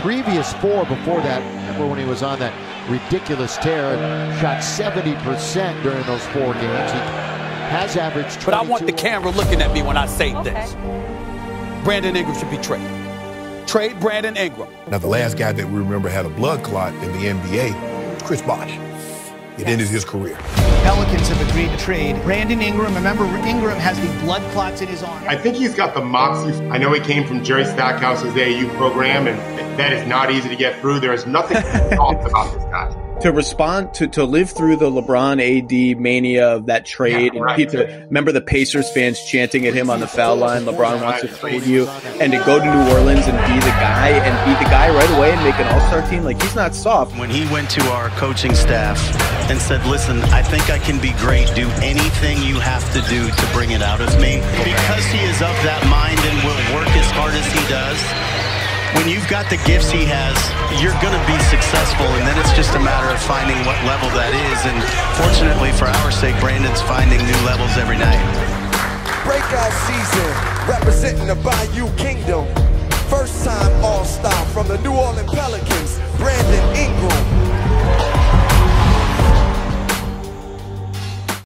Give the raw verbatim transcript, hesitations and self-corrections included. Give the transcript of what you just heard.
previous four before that, remember when he was on that ridiculous tear, shot seventy percent during those four games. He has averaged twenty-two. But I want the camera looking at me when I say Okay. this. Brandon Ingram should be traded. Trade Brandon Ingram. Now, the last guy that we remember had a blood clot in the N B A, Chris Bosh. It ended his career. Pelicans have agreed to trade Brandon Ingram. Remember, Ingram has the blood clots in his arm. I think he's got the moxie. I know he came from Jerry Stackhouse's A A U program, and that is not easy to get through. There is nothing to talk about this guy. To respond to to live through the LeBron A D mania of that trade, Yeah, right. and to remember the Pacers fans chanting at him on the foul line, LeBron wants to trade you, and to go to New Orleans and be the guy and be the guy right away and make an all-star team, like, he's not soft. When he went to our coaching staff and said, listen, I think I can be great, do anything you have to do to bring it out of me, because he is of that mind and will work as hard as he does. When you've got the gifts he has, you're going to be successful, and then it's just a matter of finding what level that is. And fortunately for our sake, Brandon's finding new levels every night. Breakout season, representing the Bayou Kingdom. First time All-Star from the New Orleans Pelicans.